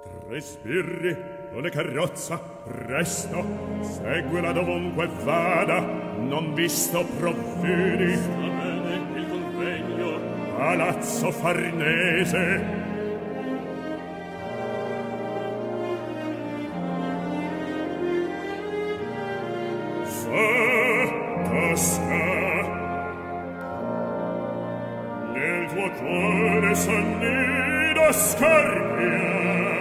Tre sbirri, una carrozza, presto, seguila dovunque vada, non visto provvedi. Sta bene il convegno. Palazzo Farnese. Tosca, nel tuo cuore s'annida Scarpia.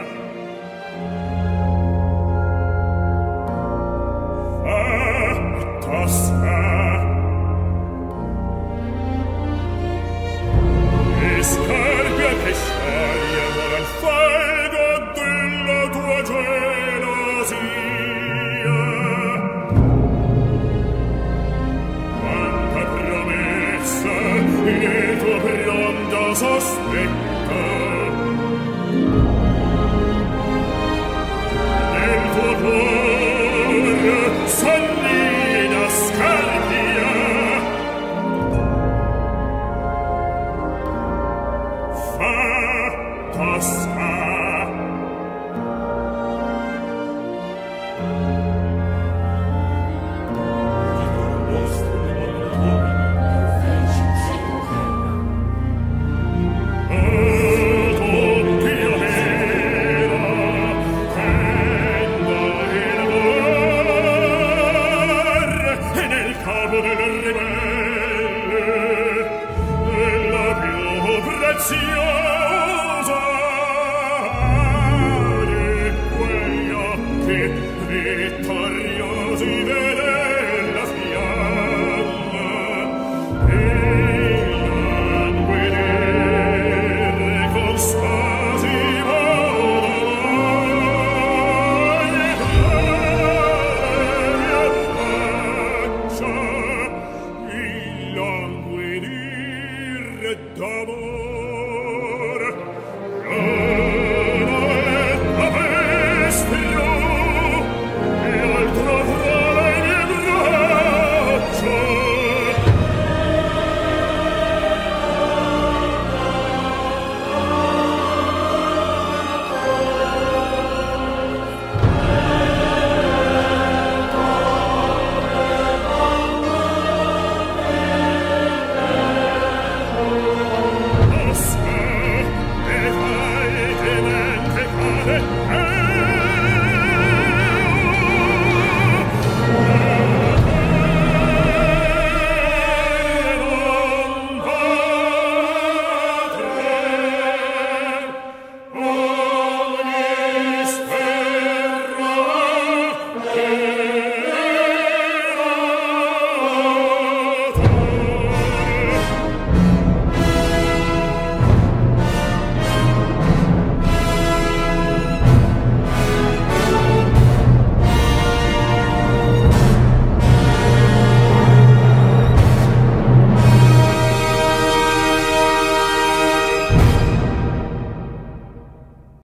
Tosca, e Scarpia che sceglie vuole al falgo della tua gelosia. Il tuo pronto sospetto nel tuo cuore s'annida Scarpia. Fa Tosca.